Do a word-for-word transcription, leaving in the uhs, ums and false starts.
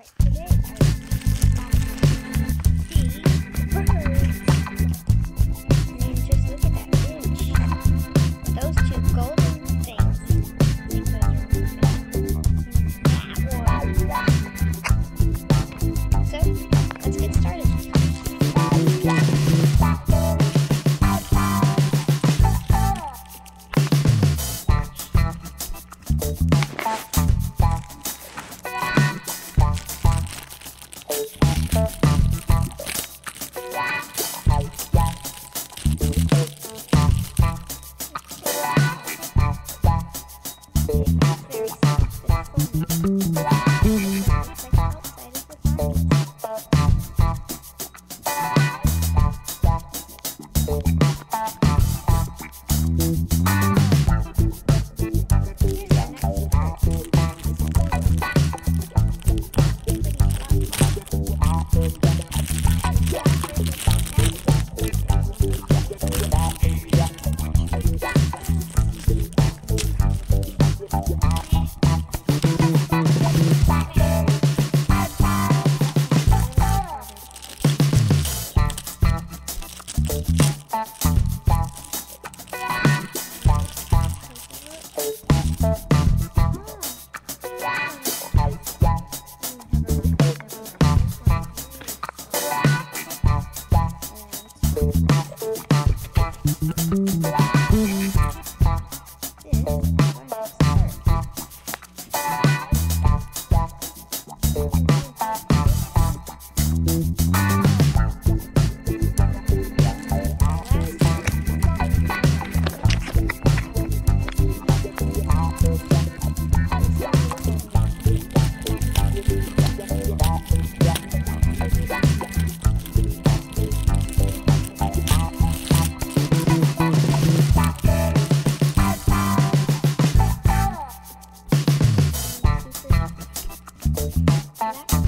today I see birds. I mean, just look at that ridge. Those two golden things. I think those are that one. So, let's get started. That